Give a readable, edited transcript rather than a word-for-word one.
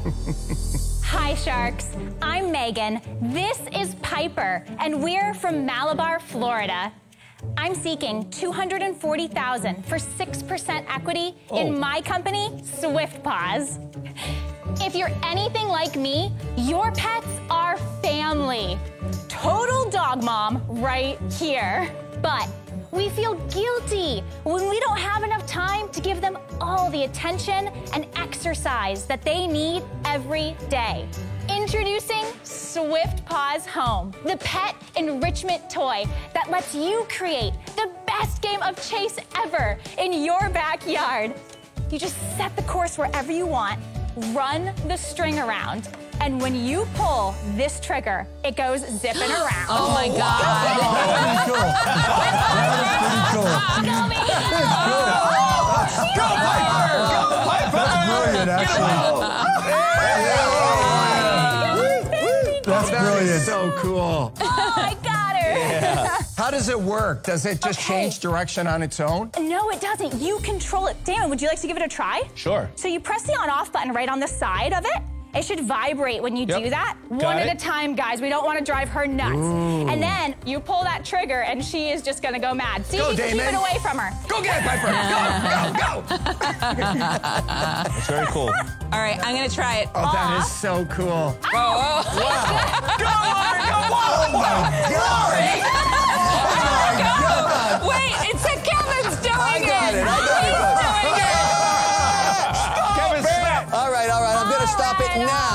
Hi, Sharks. I'm Megan. This is Piper, and we're from Malabar, Florida. I'm seeking $240,000 for 6% equity in my company, SwiftPaws. If you're anything like me, your pets are family. Total dog mom right here. But we feel guilty when we don't have enough time to give them all the attention and exercise that they need every day. Introducing SwiftPaws Home, the pet enrichment toy that lets you create the best game of chase ever in your backyard. You just set the course wherever you want, run the string around, and when you pull this trigger, it goes zipping around. Oh my God. That's pretty cool. Go me! Go, Piper! Go, Piper! That's brilliant, actually. That's brilliant. So cool. Oh, I got her. Yeah. How does it work? Does it just change direction on its own? No, it doesn't. You control it. Damon, would you like to give it a try? Sure. So you press the on-off button right on the side of it. It should vibrate when you do that. One at a time, guys. We don't want to drive her nuts. And then you pull that trigger, and she is just going to go mad. See if you can keep it away from her. Go get it, Piper. Go. It's very cool. All right, I'm going to try it. Oh, that is so cool. Whoa. Go on, go on. Oh, my God. Wait, it said Kevin's doing it. I got it. Kevin, stop. All right, I'm going to stop it now.